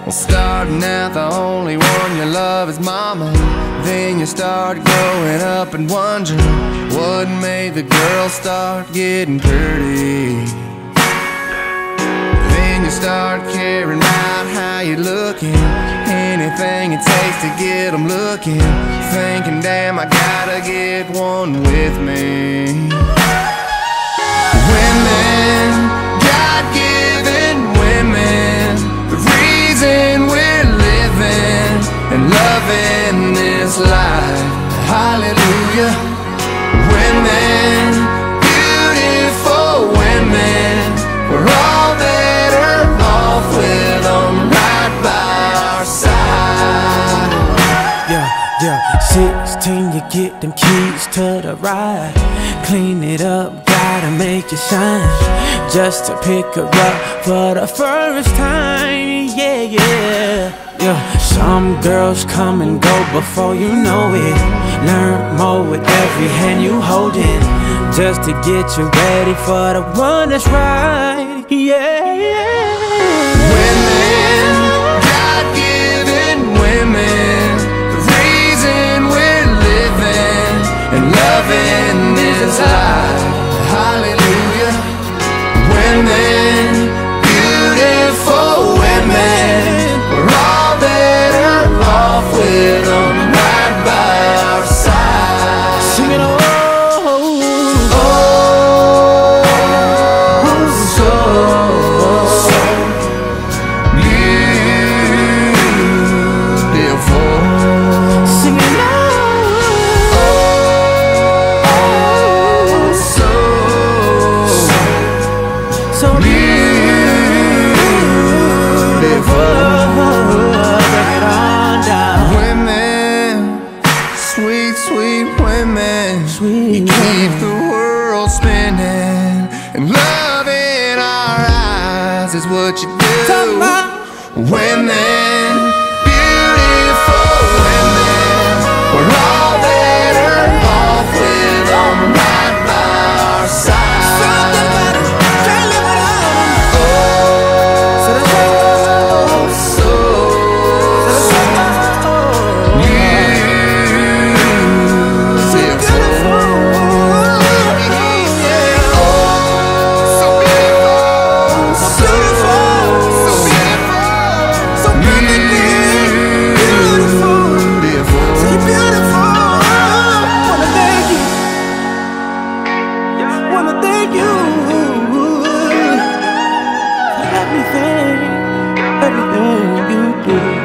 Well, starting out, the only one you love is mama. Then you start growing up and wondering what made the girl start getting pretty. Then you start caring about how you're looking, anything it takes to get them looking, thinking, damn, I gotta get one with me. Women, God-given women, the reason we're living and loving this life. Hallelujah. Women, beautiful women, we're all better off with them right by our side. Yeah, 16, you get them keys to the ride. Clean it up, gotta make it shine, just to pick her up for the first time. Yeah. Some girls come and go before you know it. Learn more with every hand you hold it, just to get you ready for the one that's right. Women, God-given women, the reason we're living and loving this life. Hallelujah. Women, beautiful women, we're all better off with them right by our side. Sing it all. Sweet women, you keep the world spinning, and love in our eyes is what you do. Women, beautiful women, we're all better off with them right by our side. Something about it, can't live without them. So that's everything you do.